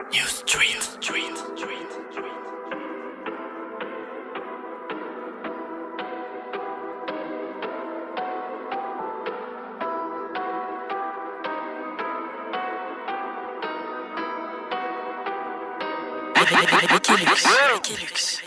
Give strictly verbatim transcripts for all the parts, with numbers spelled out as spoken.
New stream, stream, stream, stream. Wikileaks, Wikileaks.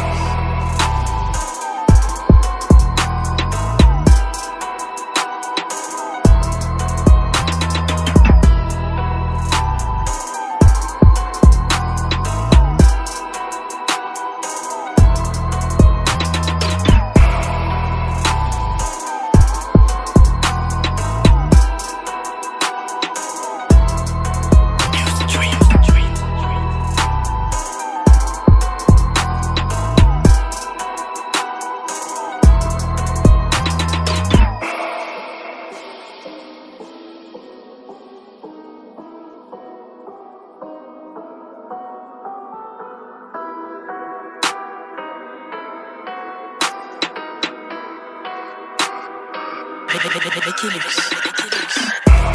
Wikileaks, Wikileaks.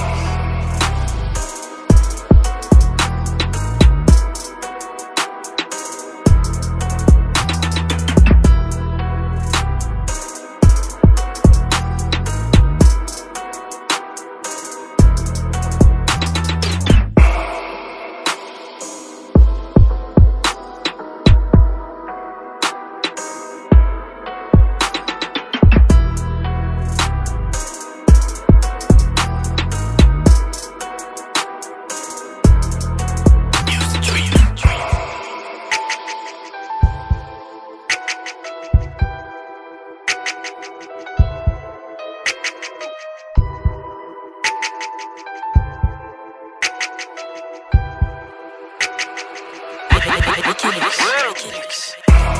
Wikileaks, Wikileaks.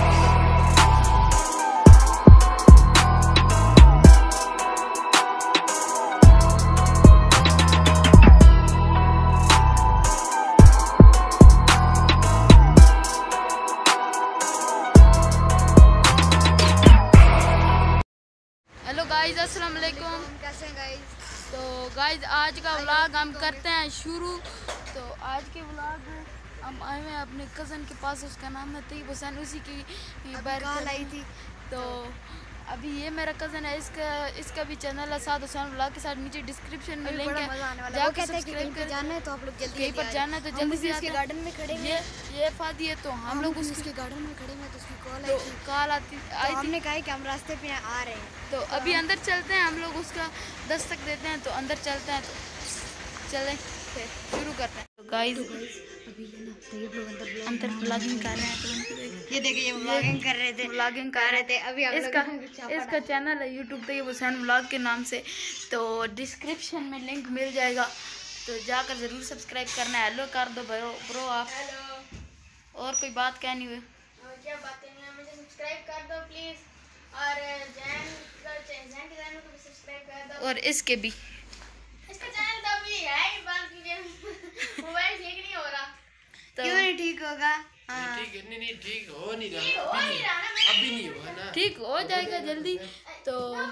Hello guys, अस्सलाम वालेकुम। कैसे हैं guys? तो गाइज आज का व्लॉग हम करते हैं शुरू। तो आज के व्लॉग हम आए हैं अपने कज़न के पास, उसका नाम है तैयब हुसैन, उसी की कॉल आई थी। तो अभी ये मेरा कज़न है, इसका इसका भी चैनल है साद हुसैन व्लॉग के साथ, नीचे डिस्क्रिप्शन में लिंक है, जाके सब्सक्राइब कर जाना है। तो आप लोग जल्दी कहीं पर जाना है तो जल्दी से उसके गार्डन में खड़े ये ये फादी है। तो हम लोग उसके गार्डन में खड़े हैं तो उसकी कॉल तो आई थी। कॉल आती आई थी। हमने कहा कि हम रास्ते पे आ रहे हैं, तो अभी अंदर चलते हैं, हम लोग उसका दस्तक देते हैं। तो अंदर चलते हैं, तो चलें फिर शुरू करते हैं। तो गाइस अभी ये ना तैयब लोग अंदर अंदर व्लॉगिंग कर रहे हैं। तो उनको देखिए, ये देखिए, ये व्लॉगिंग कर रहे थे व्लॉगिंग कर रहे थे। अभी हम लोग इसका चापा इसका चैनल है यूट्यूब तैयब हुसैन व्लॉग के नाम से, तो डिस्क्रिप्शन में लिंक मिल जाएगा, तो जाकर ज़रूर सब्सक्राइब करना है। हेलो कर दो ब्रो ब्रो आप। हेलो, और कोई बात कहनी हुई? क्या बात करनी है? मुझे सब्सक्राइब कर दो प्लीज, और जैन का जैन के चैनल को भी सब्सक्राइब कर दो, और इसके भी। इसका चैनल तो अभी है ही बंद, क्योंकि मोबाइल ठीक नहीं हो रहा। तो क्यों नहीं ठीक होगा? नहीं, ठीक है, नहीं नहीं ठीक हो नहीं रहा, ठीक हो अभी नहीं नहीं, रहा ना, मैं- अभी नहीं होगा ना, ठीक हो जाएगा जल्दी। तो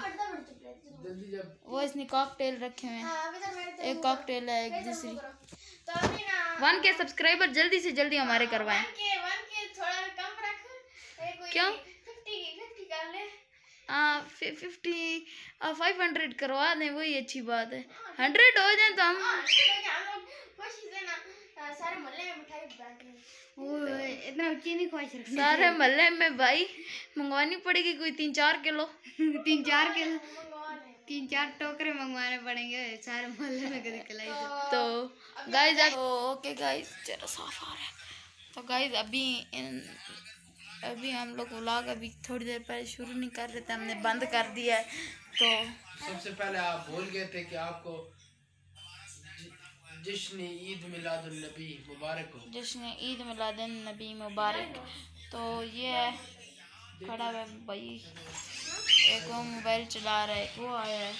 जल्दी जब वो इसने कॉकटेल रखे हुए हैं, हाँ, अभी तक मैंने एक कॉकटेल है, एक दूसरी। तो अभी ना वन के सब्सक्राइबर जल्दी से जल्दी हमारे करवाएं। वन के वन के थोड़ा कम रख, ए, कोई क्यों? फिफ्टी फिफ्टी कर ले। हाँ, फिफ्टी फाइव हंड्रेड करवा दें, वही अच्छी बात है। हंड्रेड हो जाए तो हम हाँ, ठीक है, हम लोग कोशिश है ना, आ, सारे मोहल्ले में मिठाई बांटें। ओए, इतना ऊंची नहीं ख्वाहिश रखनी सारे मोहल्ले में भाई मंगवानी पड़ेगी कोई तीन चार किलो तीन चार किलो तीन चार टोकरे मंगवाने पड़ेंगे सारे मोहल्ले में कभी खिलाई तो। तो गाइस ओके गाइस, चलो साफ आ रहा है। तो गाइस अभी इन अभी हम लोग व्लॉग अभी थोड़ी देर पहले शुरू नहीं कर रहे थे, हमने बंद कर दिया है। तो सबसे पहले आप भूल गए थे कि आपको जश्न ईद मिलादुन नबी मुबारक हो। जश्न ईद मिलादुन नबी मुबारक। तो ये है खड़ा है भाई, एक वो मोबाइल चला रहा है, एक वो आया है।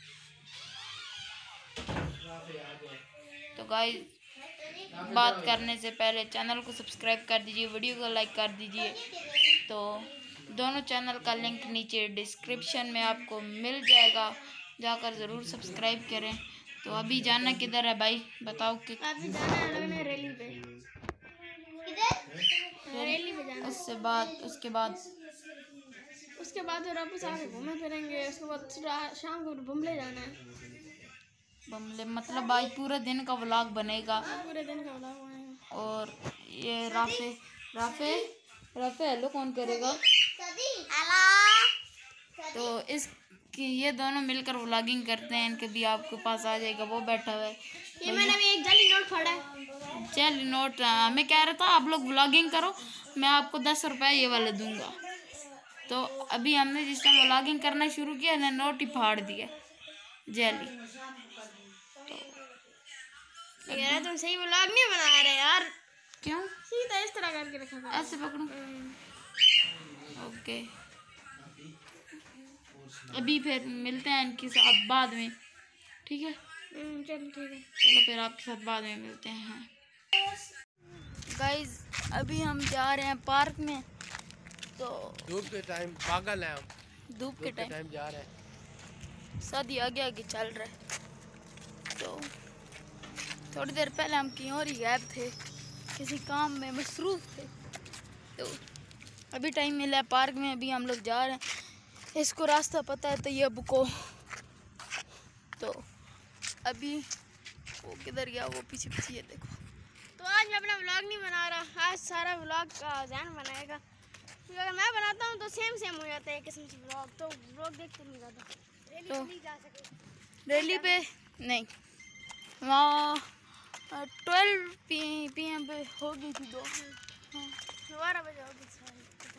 तो गाइस बात करने से पहले चैनल को सब्सक्राइब कर दीजिए, वीडियो को लाइक कर दीजिए। तो दोनों चैनल का लिंक नीचे डिस्क्रिप्शन में आपको मिल जाएगा, जाकर ज़रूर सब्सक्राइब करें। तो अभी जाना किधर है भाई, बताओ कि अभी जाना है रैली पे। रैली पे जाना। उससे बाद उसके बाद उसके बाद फिर वापस आके घूमे फिरेंगे। उसके बाद रा- शाम को बुमले जाना है। बमले मतलब आज पूरे दिन का व्लॉग बनेगा। पूरे दिन का व्लॉग बनेगा। और ये राफे राफे राफे हेलो कौन करेगा? तो इसकी ये दोनों मिलकर व्लॉगिंग करते हैं। इनके भी आपके पास आ जाएगा, वो बैठा हुआ है। ये मैंने भी एक जाली नोट फाड़ा है। चल नोट मैं कह रहा था आप लोग व्लॉगिंग करो, मैं आपको दस रुपये ये वाले दूंगा। तो अभी हमने जिस टाइम व्लॉगिंग करना शुरू किया ना, नोट ही फाड़ दिया जैली। यार तुम सही व्लॉग नहीं बना रहे यार। क्यों? सीधा इस तरह करके रखा था। ऐसे पकड़ूं? ओके, अभी फिर मिलते हैं इनके साथ बाद में, ठीक है? चलो ठीक है। चलो फिर आपके साथ बाद में मिलते हैं। गाइज अभी हम जा रहे हैं पार्क में। तो धूप के टाइम पागल है हम। धूप के टाइम टाइम जा रहे हैं। शादी आगे आगे चल रहा है। तो थोड़ी देर पहले हम कहीं और ही गायब थे, किसी काम में मसरूफ थे। तो अभी टाइम मिला है पार्क में, अभी हम लोग जा रहे हैं। इसको रास्ता पता है तैयब को। तो अभी वो किधर गया? वो पीछे पीछे, ये देखो। तो आज मैं अपना व्लॉग नहीं बना रहा। आज सारा व्लॉग का जैन बनाएगा। क्योंकि अगर मैं बनाता हूँ तो सेम सेम हो जाता है एक किस्म से व्लॉग। तो व्लॉग देखते नहीं ज़्यादा। रैली तो पे नहीं जा सके। रैली पे नहीं, वहाँ ट्वेल्व पी पी एम पे हो गई थी दो। हाँ, बारह बजे होगी सारी।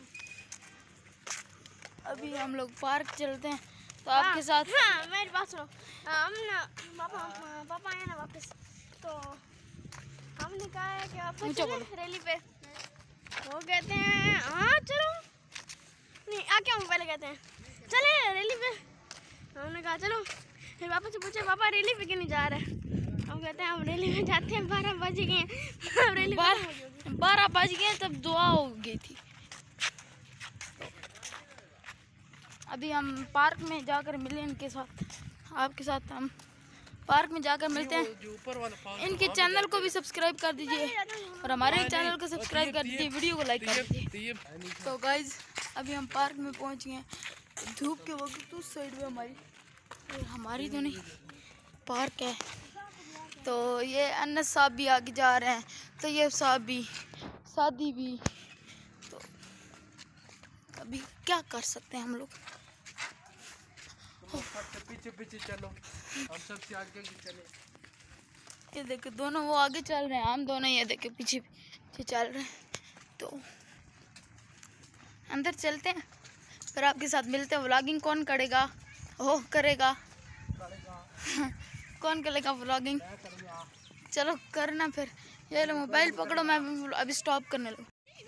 अभी हम लोग पार्क चलते हैं। तो आपके साथ हाँ, मेरी बात सुनो। हम ना पापा पापा आए ना वापस। तो हमने कहा है कि आप ऊंचा बोलो। रैली पे। वो कहते हैं हाँ चलो। नहीं आ क्या हम पहले कहते हैं चले रैली पे। हमने कहा चलो। फिर पापा से पूछे पापा रैली पे क्यों नहीं जा रहे? हम कहते हैं हम रैली में जाते हैं, बारह बज गए हैं। अब रैली बारह बारह बज गए तब दुआ हो गई थी। अभी हम पार्क में जाकर मिले इनके साथ। आपके साथ हम पार्क में जाकर मिलते हैं। जो ऊपर वाला पार्क इनके चैनल को भी सब्सक्राइब कर दीजिए और हमारे चैनल को सब्सक्राइब कर दीजिए, वीडियो को लाइक कर दीजिए। तो गाइज अभी हम पार्क में पहुंच गए हैं। धूप के वक्त उस साइड में हमारी ये हमारी तो नहीं पार्क है। तो ये अनस साहब भी आगे जा रहे हैं, तो ये साहब भी, शादी भी। तो अभी क्या कर सकते हैं हम लोग। पीछे पीछे चलो, हम सबसे आगे चले। ये देखो दोनों वो आगे चल रहे हैं, हम दोनों ये देखो पीछे पीछे चल रहे हैं। तो अंदर चलते हैं, फिर आपके साथ मिलते हैं। व्लॉगिंग कौन करेगा? ओह करेगा कौन करेगा व्लॉगिंग? चलो करना फिर। ये लो मोबाइल पकड़ो, मैं अभी स्टॉप करने लो।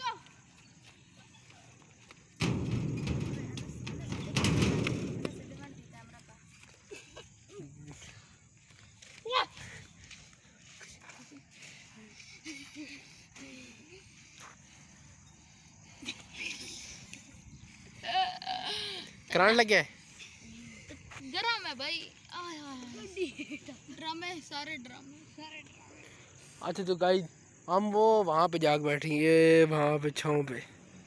करंट लग गया है। गरम है भाई, ड्रामे सारे ड्रामे सारे अच्छा तो गाइस हम वो वहाँ पे जाके बैठेंगे, वहाँ पे छाँव पे।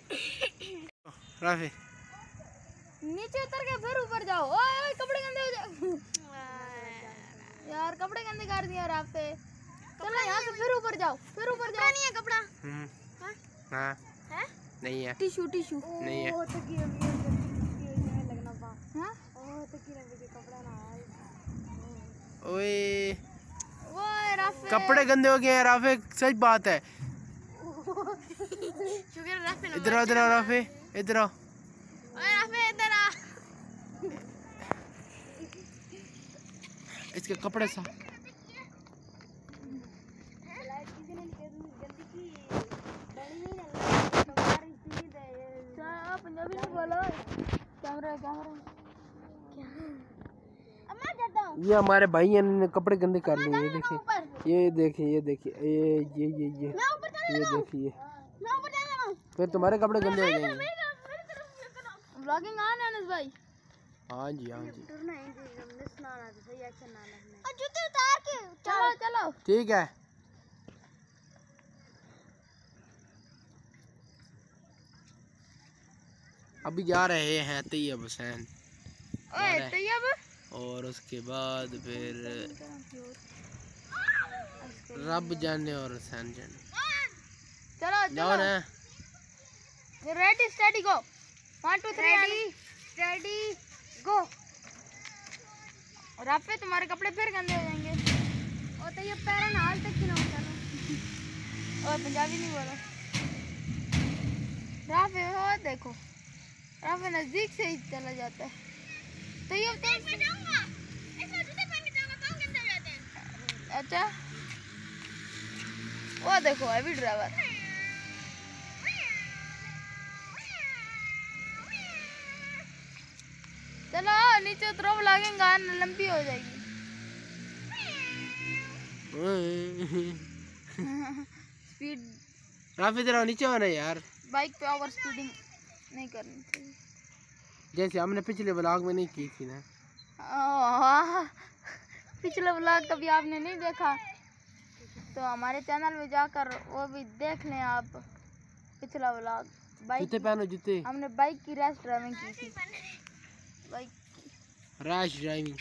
राफे नीचे उतर के फिर ऊपर जाओ। ओए ओए कपड़े गंदे हो जाओ यार, कपड़े गंदे कर दिया यार आपसे। चलो यहाँ से फिर ऊपर जाओ, फिर ऊपर जाओ। नहीं है कपड़ा। हाँ है? नहीं है, टिशू टिशू नहीं है। हाँ ओए वो राफे कपड़े गंदे हो गए हैं राफे, सच बात है। शुक्र राफे ना। इधर आओ, इधर आओ राफे, इधर आओ। ओए राफे इधर आ। इसके कपड़े सा पंजाबी में बोलो। कैमरा कैमरा अब मैं जाता हूँ। ये हमारे भाई ने कपड़े गंदे कर लिए। ये देखिए, ये देखिए, ये देखिए, ये ये ये ये मैं ऊपर चले ये देखिए, मैं ऊपर चले जाऊँ। फिर तुम्हारे कपड़े गंदे हो जाएंगे। व्लॉगिंग ऑन है अनस भाई। हाँ जी, हाँ जी, और जूते उतार के चलो चलो ठीक है। अभी जा रहे हैं तैयब हुसैन ओए तैयब, और उसके बाद फिर रब जाने और हुसैन जाने। चलो जाओ चलो, ना। Ready steady go, one two three ready steady go. और आप पे तुम्हारे कपड़े फिर गंदे हो जाएंगे। और तो ये पैर ना हाल तक की ना चलो। और पंजाबी नहीं बोलो। राफे हो देखो, राफे नजदीक से ही चला जाता है। तो ये देख मैं जाऊंगा, ऐसा जूते पहन के जाऊंगा तो गंदे हो जाते हैं। अच्छा, वो देखो हैवी ड्राइवर। चलो नीचे उतरो, लगेगा लंबी हो जाएगी। स्पीड राफी जरा नीचे आना यार, बाइक पे ओवर स्पीडिंग नहीं करनी चाहिए, जैसे हमने पिछले ब्लॉग में नहीं की थी ना। आह, पिछला व्लॉग कभी आपने नहीं देखा तो हमारे चैनल में जाकर वो भी देख लें आप। पिछला व्लॉग बाइक, जूते पहनो जूते। हमने बाइक की रैश ड्राइविंग की थी। Bike rash driving.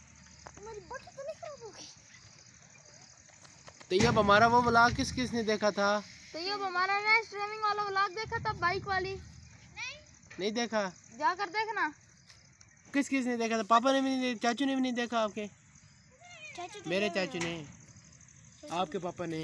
तो ये अब हमारा वो ब्लॉग किस किस ने देखा था? तो ये अब हमारा रैश ड्राइविंग वाला व्लॉग देखा था, बाइक वाली। नहीं, नहीं देखा, जाकर देखना। किस किस ने देखा था? पापा ने भी नहीं देखा, चाचू ने भी नहीं देखा। आपके चाचू मेरे चाचू ने, आपके पापा ने।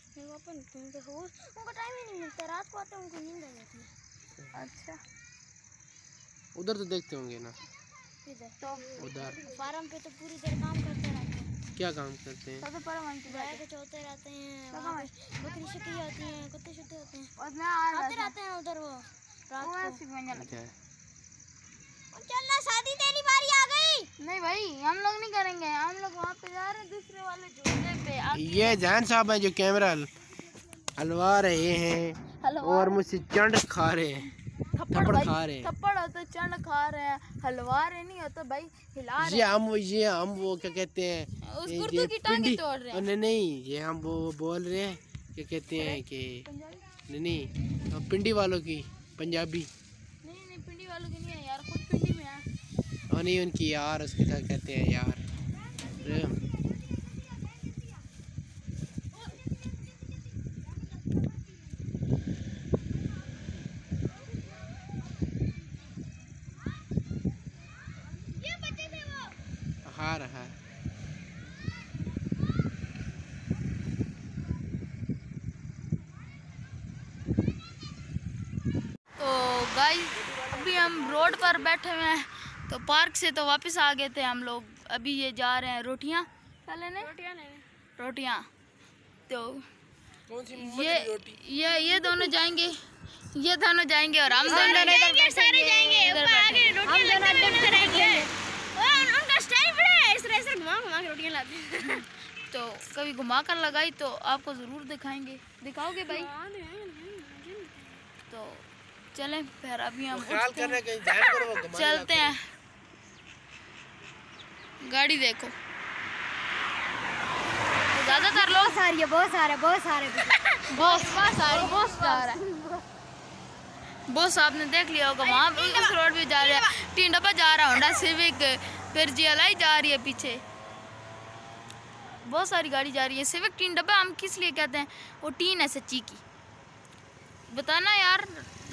उनको टाइम ही नहीं मिलता, रात को आते हैं उनको नींद आ जाती है। अच्छा, उधर तो देखते होंगे ना। इधर तो उधर फार्म पे तो पूरी देर काम करते रहते हैं। क्या काम करते हैं? सबसे पहले वहीं पे गाय को चौथे रहते हैं, वहाँ पे बकरी शक्की आती हैं, कुत्ते शुत्ते होते हैं, और मैं आते रहते हैं उधर। वो रात को अच्छा है। चलना, शादी तेरी बारी आ गई। नहीं भाई, हम लोग नहीं करेंगे, हम लोग वहाँ पे जा रहे हैं दूसरे वाले झूले पे। ये जैन साहब हैं जो कैमरा हलवा रहे हैं और मुझसे चंड खा रहे हैं, थप्पड़ खा रहे हैं। थप्पड़ होता, चंड खा रहे हैं, हलवा रहे नहीं होता भाई, हिला रहे। ये हम ये हम वो क्या कहते हैं, उस ये कुर्तू की टांगे पिंडी- तोड़ रहे हैं। नहीं नहीं, ये हम वो बोल रहे हैं क्या कहते हैं कि नहीं नहीं पिंडी वालों की पंजाबी। नहीं नहीं, पिंडी वालों की नहीं है यार, खुद पिंडी में है। और नहीं उनकी यार, उसके साथ कहते हैं यार। हाँ रहा तो गाइस अभी हम रोड पर बैठे हुए हैं, तो पार्क से तो वापस आ गए थे हम लोग। अभी ये जा रहे हैं रोटियां क्या लेने, रोटियां लेने रोटियां। तो कौन सी ये ये ये दोनों जाएंगे, ये दोनों जाएंगे और हम दोनों इधर बैठेंगे। हम दोनों अड्डे रहेंगे। उनका स्टाइल बड़ा है, इस तरह से घुमा घुमा के रोटियां लाते हैं। तो कभी घुमा कर लगाई तो आपको ज़रूर दिखाएंगे। दिखाओगे भाई? तो चलें फिर अभी हम उठते हैं, चलते हैं। गाड़ी देखो, तो ज़्यादातर लोग सारी है, बहुत सारे बहुत सारे बॉस बॉस आ रही बॉस जा रहा है। बॉस आपने देख लिया होगा, वहाँ पे उस रोड पे जा रहा है। तीन डब्बा जा रहा है, होंडा सिविक, फिर जी एल आई जा रही है पीछे, बहुत सारी गाड़ी जा रही है। सिविक तीन डब्बा हम किस लिए कहते हैं? वो टीन है सच्ची की, बताना यार।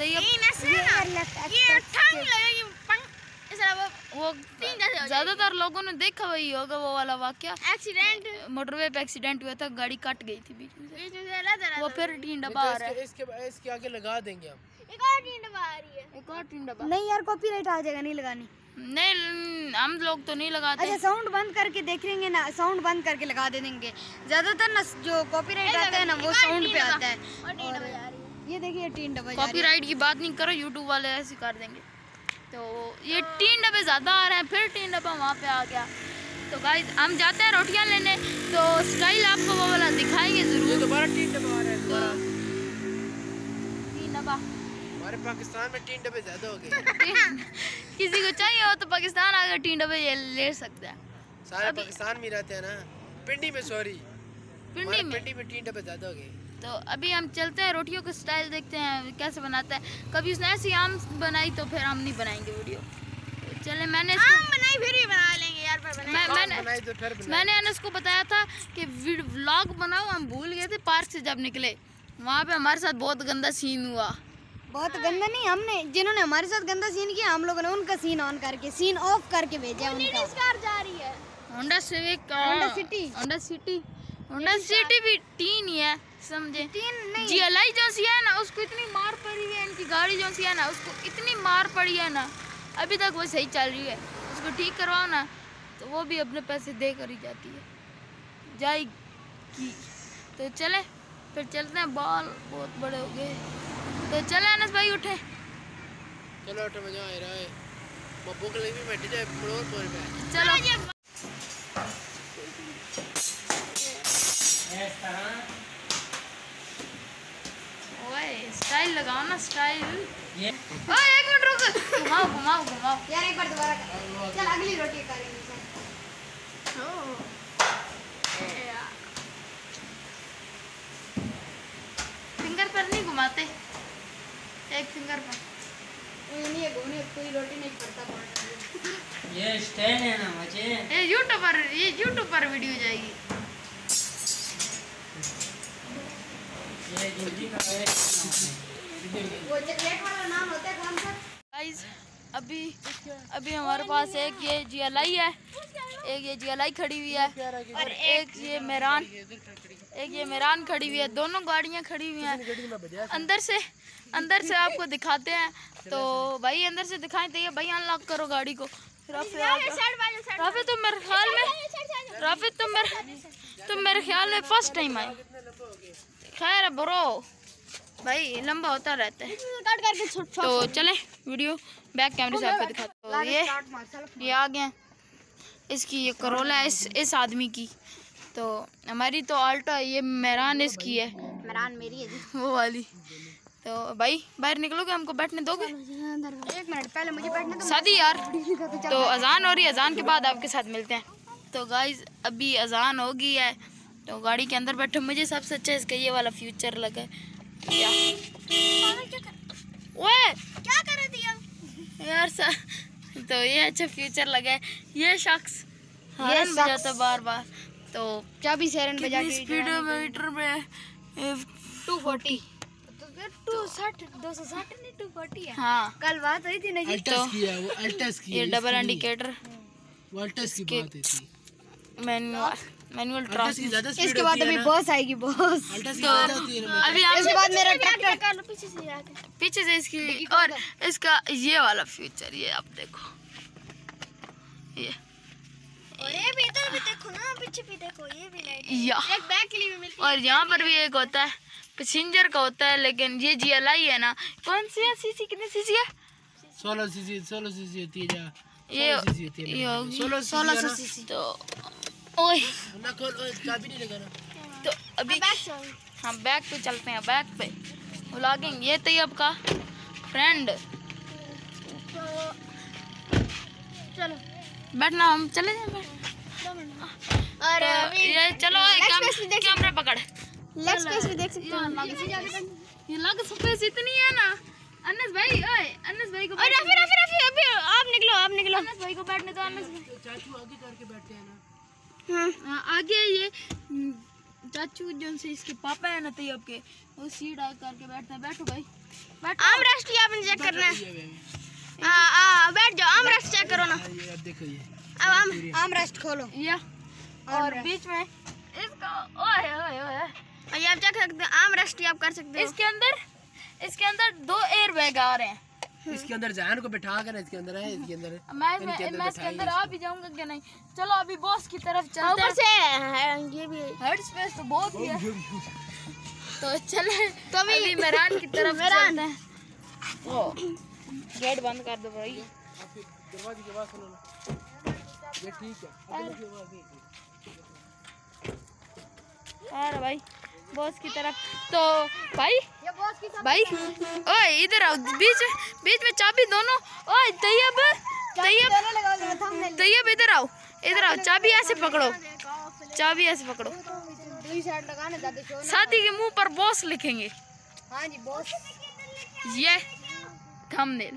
वो ज्यादातर लोगों ने देखा वही होगा, वो वाला वाकया, एक्सीडेंट, मोटरवे पे एक्सीडेंट हुआ था, गाड़ी कट गई थी बीच में। वो फिर तीन डब्बा आ रहा है, इसके इसके आगे लगा देंगे हम। एक और तीन डब्बा आ रही है, एक और तीन डब्बा। नहीं यार, कॉपीराइट आ जाएगा, नहीं लगानी। नहीं हम लोग तो नहीं लगाते। अच्छा, साउंड बंद करके देखेंगे ना, साउंड बंद करके लगा दे देंगे। ज्यादातर ना जो कॉपीराइट आता है ना वो साउंड पे आता है। और ये देखिए तीन डब्बा जा रही है। कॉपीराइट की बात नहीं करो, यूट्यूब वाले ऐसे कर देंगे। तो ये तीन डब्बे ज़्यादा आ रहे हैं, फिर तीन डब्बा वहाँ पे आ गया। तो गाइस हम जाते हैं रोटियाँ लेने, तो स्टाइल आपको वो वाला दिखाएंगे ज़रूर। दोबारा तीन डब्बा आ रहा है, दोबारा तीन डब्बा। हमारे पाकिस्तान में तीन डब्बे ज्यादा हो गए। किसी को चाहिए हो तो पाकिस्तान आकर तीन डब्बे ये ले सकते हैं। सारे पाकिस्तान में रहते हैं ना, पिंडी में, सॉरी पिंडी में पिंडी में तीन डब्बे ज्यादा हो गए। तो अभी हम चलते हैं, रोटियों का स्टाइल देखते हैं कैसे बनाता है। कभी उसने ऐसी आम बनाई तो फिर हम नहीं बनाएंगे वीडियो। तो चले, मैंने इसको आम बनाई फिर भी बना लेंगे यार, पर बनाई मैं, मैंने बनाई तो फिर बनाई। मैंने अनस को बताया था कि व्लॉग बनाओ, हम भूल गए थे। पार्क से जब निकले वहाँ पे हमारे साथ बहुत गंदा सीन हुआ। बहुत गंदा नहीं, हमने जिन्होंने हमारे साथ गंदा सीन किया हम लोगों ने उनका सीन ऑन करके सीन ऑफ करके भेजा उनका। कार जा रही है Honda Civic, Honda City. Honda City Honda City भी तीन ही है, समझे। तीन नहीं, जी एलाई जो सी है ना, उसको इतनी मार पड़ी है, इनकी गाड़ी जो सी है ना उसको इतनी मार पड़ी है ना, अभी तक वो सही चल रही है। उसको ठीक करवाओ ना तो वो भी अपने पैसे दे कर ही जाती है, जाएगी। तो चले फिर चलते हैं, बाल बहुत बड़े हो गए। तो चले अनस भाई उठे। चलो उठो, मजा आ रहा है। वो भूख लगी बैठी जाए फ्लोर पर पे। चलो इस तरह ओए स्टाइल लगाओ ना, स्टाइल। ये ओए एक मिनट रुक, घुमाओ घुमाओ घुमाओ। यार एक बार दोबारा कर। चल अगली रोटी करेंगे। फिंगर पर नहीं घुमाते, एक फिंगर पर। नहीं ये घूमने कोई रोटी नहीं पड़ता पड़ता। ये स्टैंड है ना मुझे। ये यूट्यूब पर ये यूट्यूब पर वीडियो जाएगी। ये जल्दी का है। वो चॉकलेट वाला नाम होता है कौन सा? गाइस अभी अभी हमारे पास एक ये जी एल आई है, एक ये जी एल आई खड़ी हुई है, और एक ये मेरान एक ये मेरान खड़ी हुई है। दोनों गाड़ियाँ खड़ी हुई हैं। अंदर से अंदर से आपको दिखाते हैं। तो भाई अंदर से दिखाएं तो ये भाई अनलॉक करो गाड़ी को। राफे राफे तुम मेरे ख्याल में राफे तुम मेरे तुम मेरे ख्याल में फर्स्ट टाइम आए। खैर ब्रो भाई लंबा होता रहता है। कट करके छोड़ तो चले वीडियो बैक कैमरे से आपको दिखाते हो। ये ये आ गए, इसकी ये करोला है इस इस आदमी की। तो हमारी तो आल्टो है, ये मेरान इसकी है, मेरान मेरी है जी। वो वाली। तो भाई बाहर निकलोगे, हमको बैठने दोगे? एक मिनट पहले मुझे बैठने दो। शादी यार। तो अजान हो रही है, अजान के बाद आपके साथ मिलते हैं। तो गाइज अभी अजान हो गई है, तो गाड़ी के अंदर बैठे। मुझे सबसे अच्छा इसका ये वाला फ्यूचर लगा है। क्या ओए क्या कर रही थी यार सा, तो ये अच्छा फ्यूचर लगा है। ये शख्स हॉर्न बजाता बार बार। तो चाबी सायरन बजा के स्पीडोमीटर में टू फोर्टी टू साठ दो सौ साठ नहीं टू फोर्टी है। हाँ कल बात हुई थी ना जी। अल्टस की है वो, अल्टस की ये है। डबल इंडिकेटर, वो अल्टस की बात है थी। मैनुअल मैनुअल अल्टस की ट्रांसमिशन। ज्यादा स्पीड इसके बाद अभी बॉस आएगी बॉस। अल्टस की तो ज्यादा होती है ना। अभी हम इसके बाद मेरा ट्रैक्टर कर लो पीछे से आके। पीछे से इसकी और इसका ये वाला फ्यूचर, ये आप देखो, ये और ये भी इधर भी देखो ना, पीछे भी देखो, ये भी लाइट या एक बैक के लिए भी मिलती और यहाँ पर भी एक होता है पैसेंजर का होता है। लेकिन ये जी एल आई है ना, कौन सी है? सीसी कितनी सीसी है? सोलह सीसी सोलह सीसी होती है जा। ये सोलह सीसी होती है ये ना। होगी सोलह सोलह सौ सीसी सीसी। तो ओए ना खोल, ओए, चाबी नहीं लगा ना। तो अभी हम बैक पे चलते हैं। बैक पे व्लॉगिंग। ये तैयब का फ्रेंड। चलो बैठना, हम चले जाए बैठ। और तो ये चलो कैमरा पकड़। लेग स्पेस भी देख सकते हो। ये लग स्पेस इतनी है ना। अनस भाई ओए अनस भाई को और रफी रफी रफी अभी आप निकलो आप निकलो। अनस भाई को बैठने दो। अनस भाई चाचू आगे करके बैठते हैं ना। हाँ हाँ, आगे ये हम्म, चाचू जो से इसके पापा है ना तैयब के, वो सीट आगे करके बैठते हैं। बैठो भाई बैठो। आम रेस्ट आपने चेक करना है। ये वे- हाँ हाँ बैठ जाओ, आम रेस्ट चेक करो ना। ये अब देखो ये। अब आम आम रेस्ट खोलो। या और बीच में इसका ओए ओए ओए ये आप चेक कर सकते हैं, आम रेस्ट आप कर सकते हो। इसके अंदर इसके अंदर दो एयर बैग आ रहे हैं। इसके अंदर जान को बैठा कर इसके अंदर है, इसके अंदर है। मैं इनके मैं अंदर मैं इसके बैठाई अंदर है आ भी जाऊंगा कि नहीं? चलो अभी बॉस की तरफ चलते ऊपर हैं। से है, ये भी हेड स्पेस तो बहुत ही है। तो चले तो अभी अभी मेरान की तरफ मेरान। चलते हैं। ओ गेट बंद कर दो भाई। आप फिर दरवाजे की आवाज सुनो ना। ये ठीक है, अंदर की आवाज नहीं थी। अरे भाई बॉस की तरफ। तो भाई ये बॉस की सब भाई ओए इधर आओ, बीच बीच में चाबी दोनों। ओए तैयब तैयब दोनों लगाओ थंबनेल। तैयब इधर आओ, इधर आओ। चाबी ऐसे पकड़ो, चाबी ऐसे पकड़ो। पूरी साइड लगाने ज्यादा शोर ना साथी के मुंह पर बॉस लिखेंगे। हाँ जी बॉस। ये थंबनेल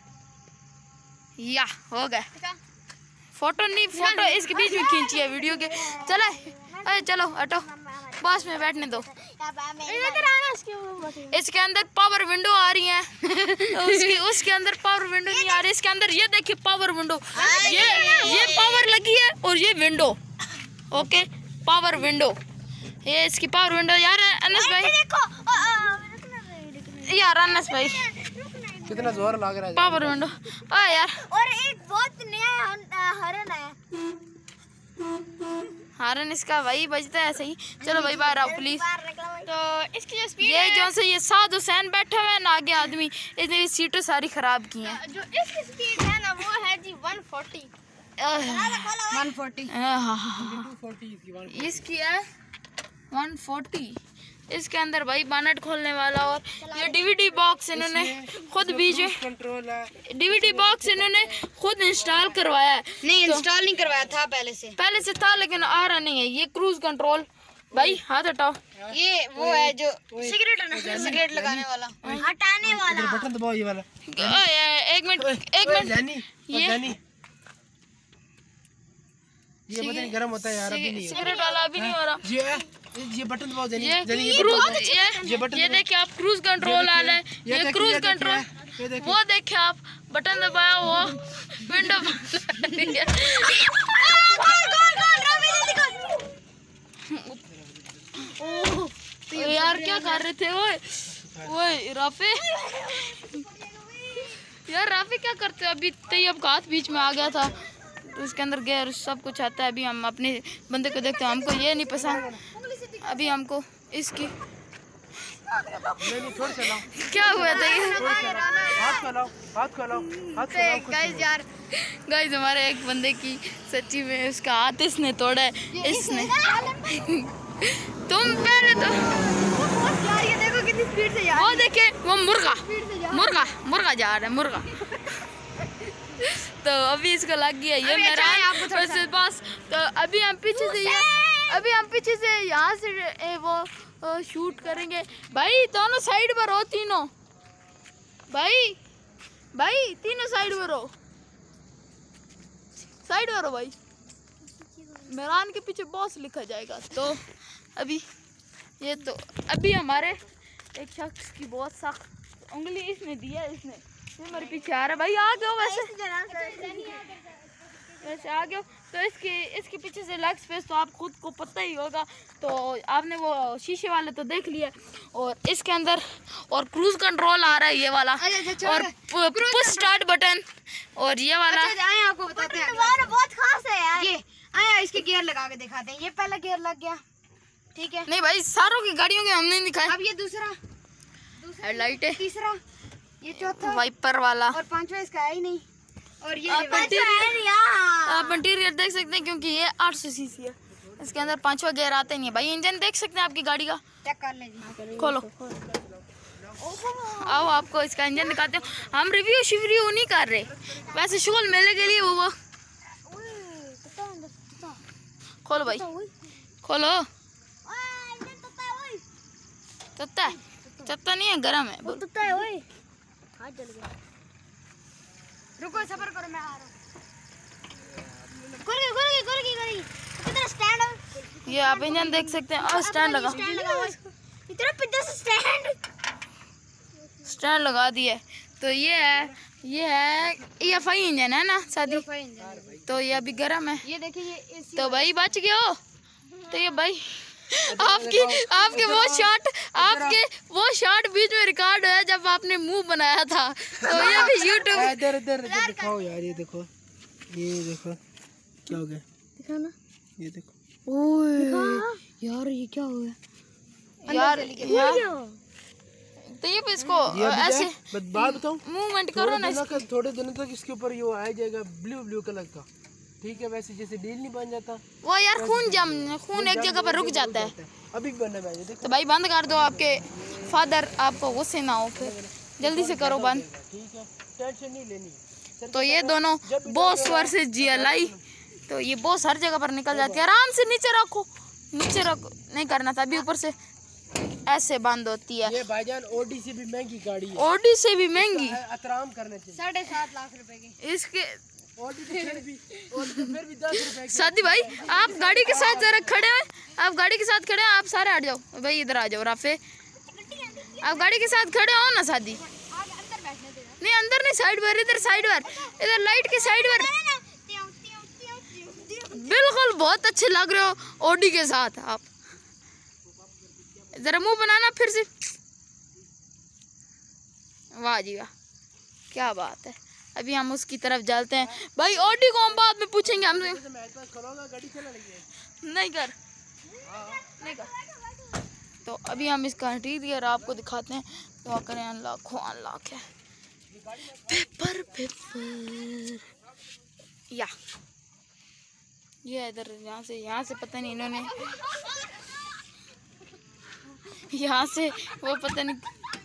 या हो गए। फोटो नहीं, फोटो इसके बीच में खींची है वीडियो के। चले अरे चलो हटो, बस में बैठने दो। इसके अंदर पावर विंडो आ रही है उसके उसके अंदर पावर विंडो नहीं आ रही। इसके अंदर ये देखिए पावर विंडो, ये ये पावर लगी है और ये विंडो। ओके पावर विंडो, ये इसकी पावर विंडो। यार अनस भाई, यार अनस भाई कितना जोर लग रहा है पावर विंडो। ओ यार और एक बहुत नया हरन है। हारन इसका वही बजता है सही। चलो भाई बाहर आओ प्लीज। तो इसकी जो स्पीड ये जो से ये साद हुसैन बैठा हुआ है ना आगे आदमी, इसने सीटें सारी खराब की हैं। जो इसकी स्पीड है ना वो है G one forty. One forty. इसकी है वन फोर्टी। इसके अंदर भाई बानट खोलने वाला और ये डीवीडी बॉक्स इन्होंने खुद बीच में कंट्रोल है। डीवीडी बॉक्स इन्होंने खुद इंस्टॉल करवाया है। नहीं इंस्टॉल नहीं करवाया था पहले से। पहले से था लेकिन आ रहा नहीं है। ये क्रूज कंट्रोल भाई हाथ हटाओ। ये वो है जो सिगरेट सिगरेट लगाने वाला, हटाने वाला बटन दबाओ ये वाला। एक मिनट एक मिनट जानी ये जानी ये पता नहीं गर्म होता है यार, अभी नहीं है। सिगरेट वाला अभी नहीं हो रहा। ये ये बटन दबाओ जानी ये जानी क्रूज ये ये बटन ये देखिए आप क्रूज कंट्रोल आ रहा है। ये क्रूज कंट्रोल वो देखिए आप बटन दबाया वो विंडो यार क्या कर रहे थे ओए ओए राफे यार राफे क्या करते हो? अभी तैयब का हाथ बीच में आ गया था तो उसके अंदर गैर सब कुछ आता है। अभी हम अपने बंदे को देखते हैं, हमको ये नहीं पसंद। अभी हमको इसकी नहीं छोड़ चलाओ। क्या हुआ था ये? हाथ खोलो हाथ खोलो हाथ खोलो। गाइस यार गाइस हमारे एक बंदे की सच्ची में उसका हाथ इसने तोड़ा है। इसने तुम पहले तो यार ये देखो कितनी स्पीड से यार। वो देखे वो मुर्गा मुर्गा मुर्गा जा रहा है मुर्गा। तो अभी इसको लग गया ये मेरा वैसे बस। तो अभी हम पीछे से ये अभी हम पीछे से यहाँ से ए, वो शूट करेंगे। भाई दोनों साइड पर हो तीनों। भाई भाई तीनों साइड पर हो, साइड पर हो भाई। मेहरान के पीछे बॉस लिखा जाएगा। तो अभी ये तो अभी हमारे एक शख्स की बहुत सख्त उंगली इसने दिया है। इसने ये मेरे पीछे आ रहा है भाई। आ गया वैसे वैसे आ गया। तो इसके इसके पीछे से लेग स्पेस तो आप खुद को पता ही होगा। तो आपने वो शीशे वाले तो देख लिया और इसके अंदर और क्रूज कंट्रोल आ रहा है ये वाला और पुश स्टार्ट बटन और ये वाला। आए आपको बताते हैं बहुत खास है यार। ये आया इसके गियर लगा के दिखाते हैं। ये पहला गियर लग गया ठीक है। नहीं भाई सारों की गाड़ियों के हमने नहीं दिखाया। अब ये दूसरा हेडलाइट है, तीसरा ये चौथा वाइपर वाला और पांचवा इसका है ही नहीं। और ये आप इंटीरियर आप इंटीरियर देख सकते हैं क्योंकि ये आठ सौ सीसी है। इसके अंदर पांचवा गियर आते नहीं है भाई। इंजन देख सकते हैं आपकी गाड़ी का, चेक कर लीजिए। खोलो आओ आपको इसका इंजन दिखाते हो। हम रिव्यू शिव्यू नहीं कर रहे, वैसे शुगल मेले के लिए वो वो खोलो भाई खोलो। तत्ता है तत्ता नहीं है गर्म है। रुको सबर करो मैं आ रहा हूँ। गुरगी गुरगी गुरगी गुरगी कितना स्टैंड है। ये आप इंजन देख सकते हैं और स्टैंड लगा स्टैंड लगा हुआ है। इतना पिद्दा सा स्टैंड स्टैंड लगा दिया है। तो ये है ये है ई एफ आई इंजन है ना शादी। तो ये अभी गर्म है। ये देखिए ये एसी। तो भाई बच गया हो। तो ये भाई आपकी आपके वो शॉट आपके वो शॉट बीच में रिकॉर्ड है जब आपने मुंह बनाया था। तो ये भी यूट्यूब इधर इधर इधर दिखाओ यार। ये देखो ये देखो क्या हो गया दिखाना। ये देखो ओए यार ये क्या हो गया यार यार। तो ये भी इसको ऐसे बस बात बताऊं, मूवमेंट करो ना। थोड़े थोड़े दिनों तक इसके ऊपर ये आ जाएगा ब्लू ब्लू कलर का। ठीक है वैसे जैसे डील नहीं बन जाता वो यार खून जम खून एक जगह पर रुक जाता है। अभी बनना है। देखो तो भाई बंद कर दो, आपके फादर आपको गुस्से ना हो फिर जल्दी से करो बंद। ठीक है टेंशन नहीं लेनी। तो ये दोनों boss versus G L I. तो ये बॉस हर जगह पर निकल जाती है। आराम से नीचे रखो नीचे रख नहीं करना था, अभी ऊपर से ऐसे बंद होती है। ये भाईजान ओडी से भी महंगी गाड़ी है। ओडी से भी महंगी, एहतराम करने चाहिए। साढ़े सात लाख रुपए की इसके ओडी तो फिर भी ओडी तो फिर भी दस रुपए की। सादी भाई आप गाड़ी के साथ जरा खड़े हैं, आप गाड़ी के साथ खड़े हैं, आप सारे हट जाओ भाई, इधर आ जाओ राफे, आप गाड़ी के साथ खड़े हो ना सादी। नहीं अंदर नहीं, साइड पर, इधर साइड पर, इधर लाइट के साइड पर। बिल्कुल बहुत अच्छे लग रहे हो ओडी के साथ आप। जरा मुंह बनाना फिर से। वाह जी वाह, क्या बात है। अभी हम उसकी तरफ चलते हैं भाई। ओडी को हम बाद में पूछेंगे हमसे। नहीं कर नहीं कर तो अभी हम इसका इंटीरियर आपको दिखाते हैं। तो करें लाखों लाख है। पेपर पेपर या ये इधर यहाँ से यहाँ से पता नहीं इन्होंने यहाँ से वो पता नहीं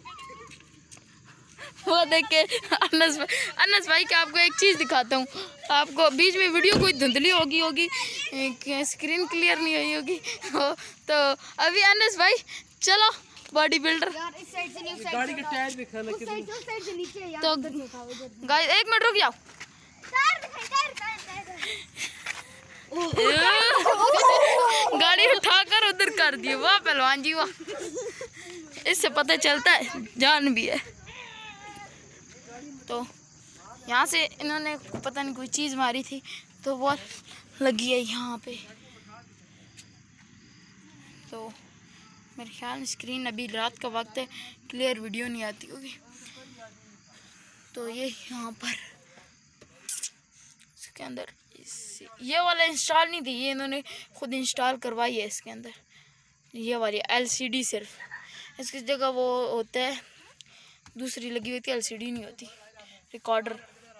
वो देख के अनस अनस भाई का आपको एक चीज़ दिखाता हूँ। आपको बीच में वीडियो कोई धुंधली होगी होगी स्क्रीन क्लियर नहीं हुई होगी तो अभी अनस भाई चलो बॉडी बिल्डर गाड़ी के टायर दिखा लगे तो गाइस एक मिनट रुक जाओ। गाड़ी उठाकर उधर कर दिए। वाह पहलवान जी वाह, इससे पता चलता है जान भी है। तो यहाँ से इन्होंने पता नहीं कोई चीज़ मारी थी तो वो लगी है यहाँ पे। तो मेरे ख्याल में स्क्रीन अभी रात का वक्त है, क्लियर वीडियो नहीं आती होगी। तो ये यहाँ पर इसके अंदर ये वाला इंस्टॉल नहीं थी, ये इन्होंने खुद इंस्टॉल करवाई है इसके अंदर। ये वाली एलसीडी सिर्फ, इसकी जगह वो होता है दूसरी लगी हुई थी, एलसीडी नहीं होती, रिकॉर्डर।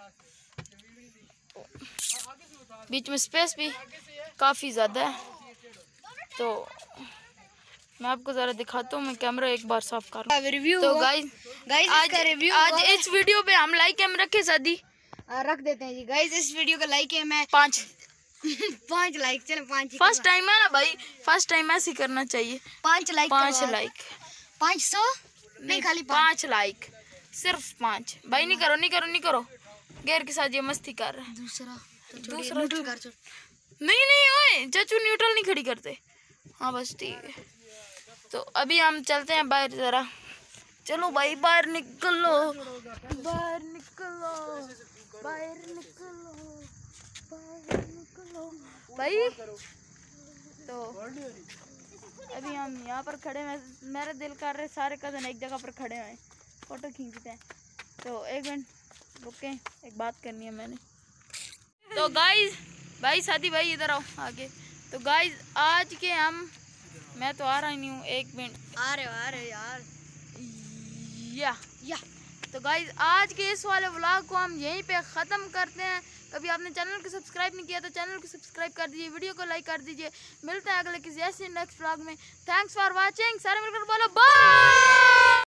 तो बीच में स्पेस भी काफ़ी ज़्यादा है। तो मैं आपको ज़रा दिखाता हूँ, मैं कैमरा एक बार साफ कर रिव्यू तो गाइस गाइस आज इसका रिव्यू आज इस वीडियो पे हम लाइक कैम रखे शादी रख देते हैं जी। गाइस इस वीडियो का लाइक है मैं पाँच पाँच लाइक चलो पाँच फर्स्ट टाइम है ना भाई, फर्स्ट टाइम ऐसे ही करना चाहिए। पाँच लाइक पाँच लाइक पाँच सौ नहीं खाली पाँच लाइक, सिर्फ पाँच। भाई नहीं करो नहीं करो नहीं करो, गैर के साथ ये मस्ती कर रहा है। दूसरा दूसरा न्यूट्रल कर चल। नहीं नहीं ओए चाचू न्यूट्रल नहीं खड़ी करते। हाँ बस ठीक है। तो अभी हम चलते हैं बाहर ज़रा। चलो भाई बाहर निकलो, बाहर निकलो, बाहर निकलो, बाहर निकलो भाई। तो अभी हम यहाँ पर खड़े हैं, मेरा दिल कर रहे सारे कज़न एक जगह पर खड़े हैं, फ़ोटो खींचते हैं। तो एक मिनट रुके, एक बात करनी है मैंने। तो गाइस भाई साथी भाई इधर आओ आगे। तो गाइस आज के हम मैं तो आ रहा ही नहीं हूँ, एक मिनट आ रहे आ रहे यार या या तो गाइज आज के इस वाले व्लॉग को हम यहीं पे ख़त्म करते हैं। कभी आपने चैनल को सब्सक्राइब नहीं किया तो चैनल को सब्सक्राइब कर दीजिए, वीडियो को लाइक कर दीजिए। मिलते हैं अगले किसी ऐसे नेक्स्ट व्लॉग में। Thanks for watching. सारे मिलकर बोलो बाय।